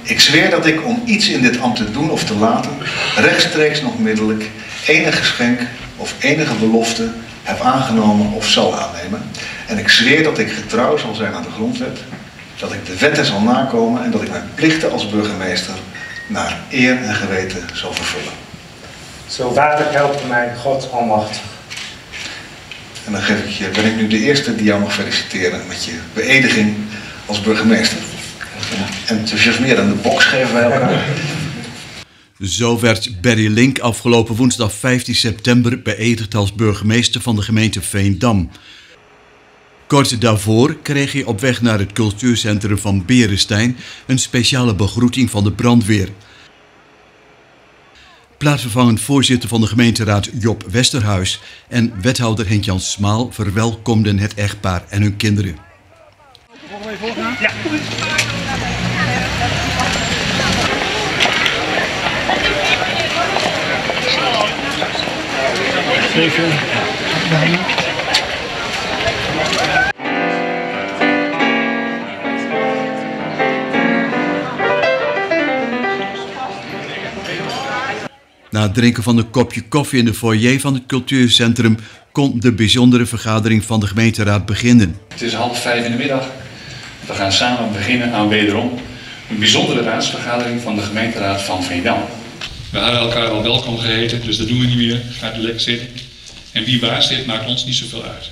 Ik zweer dat ik om iets in dit ambt te doen of te laten, rechtstreeks nog middelijk, enig geschenk of enige belofte heb aangenomen of zal aannemen. En ik zweer dat ik getrouw zal zijn aan de grondwet, dat ik de wetten zal nakomen en dat ik mijn plichten als burgemeester naar eer en geweten zal vervullen. Zo waarlijk helpt mij God almachtig. En dan ben ik nu de eerste die jou mag feliciteren met je beëdiging als burgemeester. Enthousiasmeer dan de box geven wij elkaar. Zo werd Barry Link afgelopen woensdag 15 september beëdigd als burgemeester van de gemeente Veendam. Kort daarvoor kreeg hij op weg naar het cultuurcentrum van Beresteyn een speciale begroeting van de brandweer. Plaatsvervangend voorzitter van de gemeenteraad Job Westerhuis en wethouder Henk-Jan Smaal verwelkomden het echtpaar en hun kinderen. Ja. Na het drinken van een kopje koffie in de foyer van het cultuurcentrum kon de bijzondere vergadering van de gemeenteraad beginnen. Het is 4:30 in de middag. We gaan samen beginnen aan wederom een bijzondere raadsvergadering van de gemeenteraad van Veendam. We hadden elkaar al welkom geheten, dus dat doen we niet meer. Gaat u lekker zitten. En wie waar zit, maakt ons niet zoveel uit.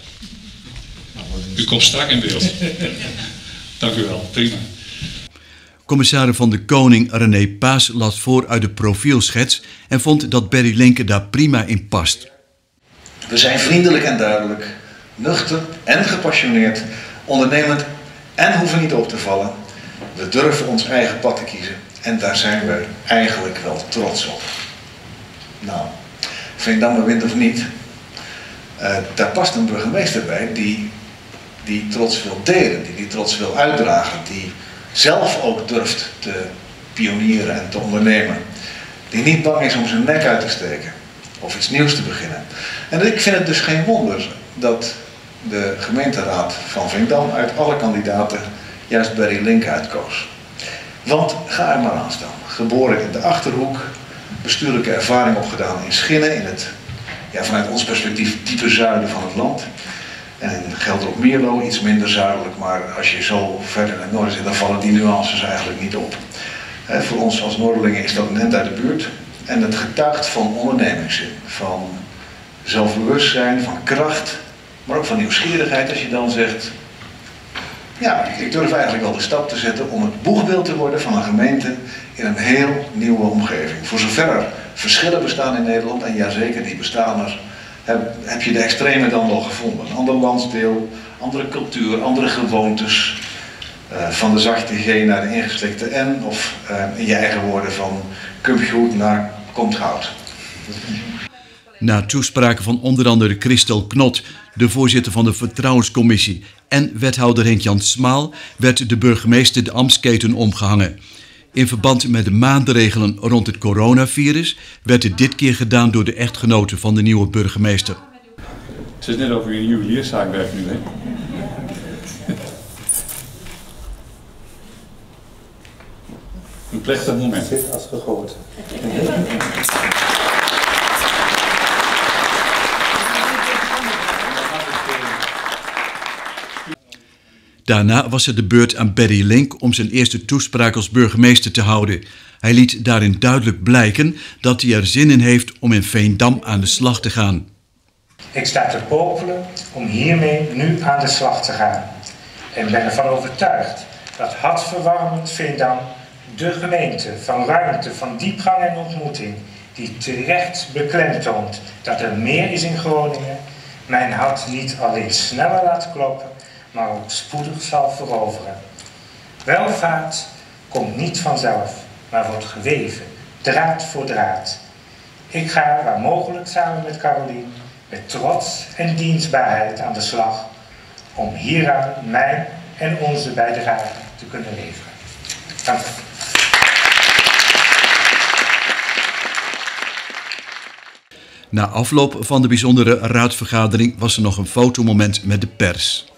U komt strak in beeld. Dank u wel, prima. Commissaris van de Koning René Paas las voor uit de profielschets en vond dat Barry Link daar prima in past. We zijn vriendelijk en duidelijk, nuchter en gepassioneerd, ondernemend en hoeven niet op te vallen. We durven ons eigen pad te kiezen en daar zijn we eigenlijk wel trots op. Nou, Veendam wint of niet, daar past een burgemeester bij die trots wil delen, die trots wil uitdragen, die zelf ook durft te pionieren en te ondernemen. Die niet bang is om zijn nek uit te steken of iets nieuws te beginnen. En ik vind het dus geen wonder dat de gemeenteraad van Veendam uit alle kandidaten juist Barry Link uitkoos. Want ga er maar aan staan. Geboren in de Achterhoek, bestuurlijke ervaring opgedaan in Schinnen, in het, vanuit ons perspectief, diepe zuiden van het land. En in Gelderop-Mierlo iets minder zuidelijk, maar als je zo verder naar het noorden zit, dan vallen die nuances eigenlijk niet op. Voor ons als Noorderlingen is dat net uit de buurt. En het getuigt van ondernemingszin, van zelfbewustzijn, van kracht, maar ook van nieuwsgierigheid als je dan zegt, ja, ik durf eigenlijk wel de stap te zetten om het boegbeeld te worden van een gemeente in een heel nieuwe omgeving. Voor zover er verschillen bestaan in Nederland, en jazeker die bestaan er, heb je de extreme dan wel gevonden. Een ander landsdeel, andere cultuur, andere gewoontes, van de zachte G naar de ingeslikte N, of in je eigen woorden van komt goed naar komt goud. Na toespraken van onder andere Christel Knot, de voorzitter van de Vertrouwenscommissie, en wethouder Henk-Jan Smaal, werd de burgemeester de ambtsketen omgehangen. In verband met de maatregelen rond het coronavirus werd het dit keer gedaan door de echtgenote van de nieuwe burgemeester. Het is net over een juwelierszaakwerk nu, hè? Een plechtig moment. Zit als gegoten. Daarna was het de beurt aan Barry Link om zijn eerste toespraak als burgemeester te houden. Hij liet daarin duidelijk blijken dat hij er zin in heeft om in Veendam aan de slag te gaan. Ik sta te popelen om hiermee nu aan de slag te gaan. En ben ervan overtuigd dat hartverwarmend Veendam, de gemeente van ruimte, van diepgang en ontmoeting, die terecht beklemtoont dat er meer is in Groningen, mijn hart niet alleen sneller laat kloppen, maar ook spoedig zal veroveren. Welvaart komt niet vanzelf, maar wordt geweven, draad voor draad. Ik ga waar mogelijk samen met Carolien met trots en dienstbaarheid aan de slag om hieraan mijn en onze bijdrage te kunnen leveren. Dank u. Na afloop van de bijzondere raadsvergadering was er nog een fotomoment met de pers.